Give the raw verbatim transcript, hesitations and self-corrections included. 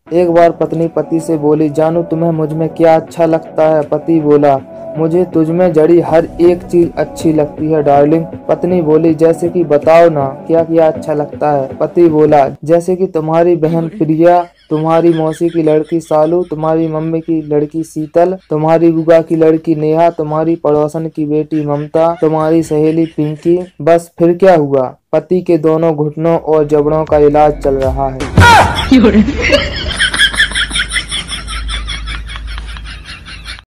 एक बार पत्नी पति से बोली, जानू तुम्हें मुझ में क्या अच्छा लगता है? पति बोला, मुझे तुझ में जड़ी हर एक चीज अच्छी लगती है डार्लिंग। पत्नी बोली, जैसे कि बताओ ना, क्या क्या अच्छा लगता है? पति बोला, जैसे कि तुम्हारी बहन प्रिया, तुम्हारी मौसी की लड़की सालू, तुम्हारी मम्मी की लड़की शीतल, तुम्हारी बुआ की लड़की नेहा, तुम्हारी पड़ोसन की बेटी ममता, तुम्हारी सहेली पिंकी। बस फिर क्या हुआ? पति के दोनों घुटनों और जबड़ों का इलाज चल रहा है।